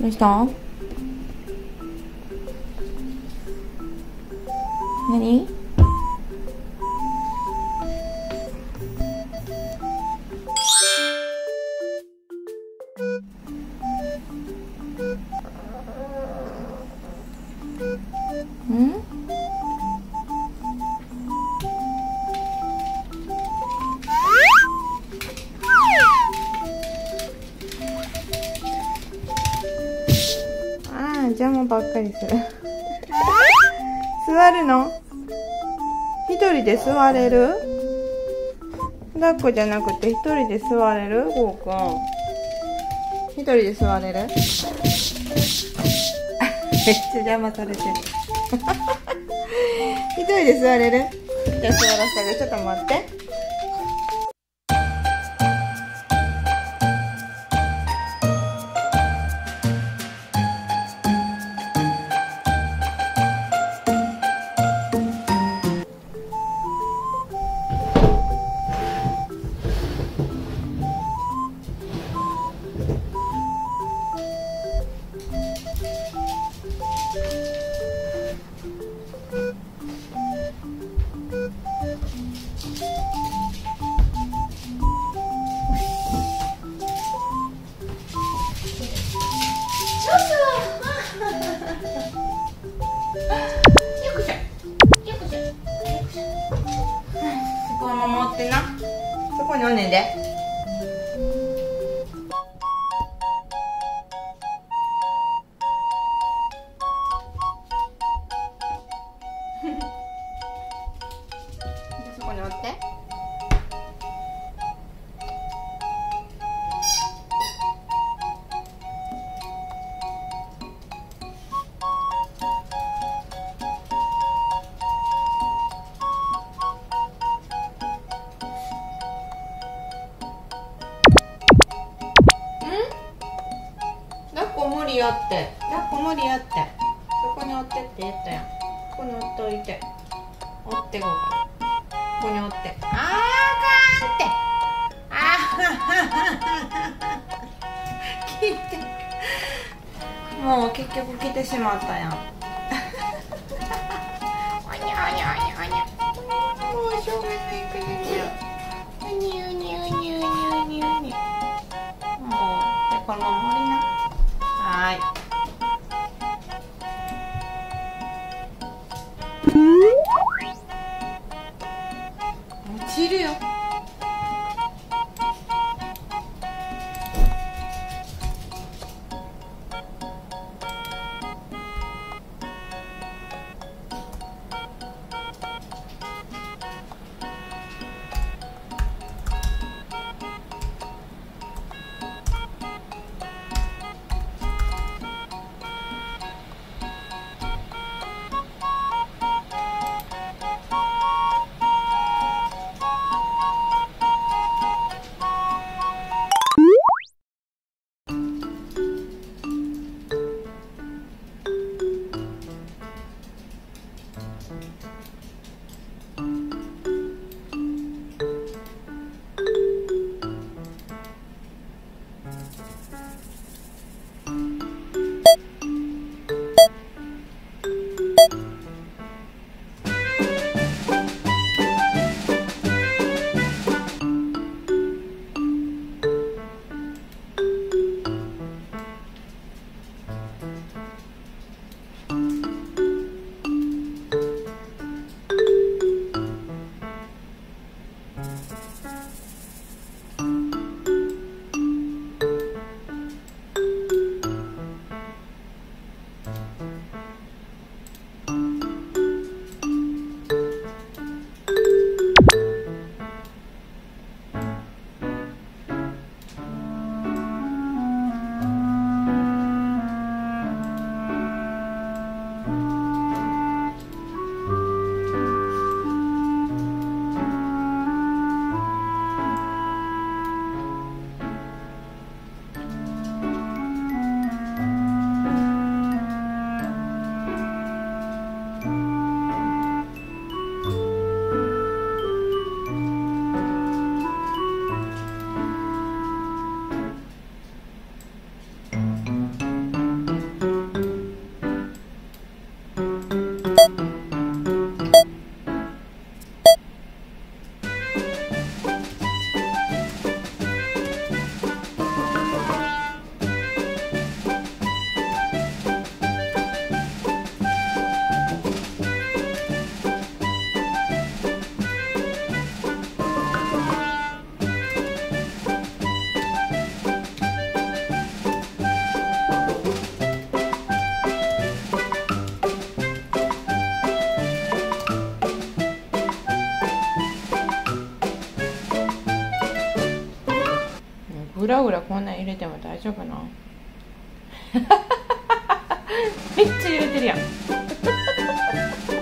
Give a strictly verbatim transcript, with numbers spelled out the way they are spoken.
うした？何？ん？ああ、邪魔ばっかりする。座るの？一人で座れる？抱っこじゃなくて一人で座れる？ゴーくん。一人で座れる？めっちゃ邪魔されてる。一人で座れる？じゃあ座らせてあげる。ちょっと待って。持ってな、そこにおんねんで。そこにおって。無理やって、抱っこ無理やって、そこにおってって言ったやん。ここにおっておいて、おってこうか。ここにおって、あーあかんって、あー聞いて、もう結局来てしまったやん。おにゃおにゃおにゃおにゃ、もうしょうがないからね。おにゃおにゃおにゃおにゃおにゃおにゃ、もうでこのまま降りな。はい。落ちるよ。 ぐらぐらこんなん入れても大丈夫なめっちゃ揺れてるやん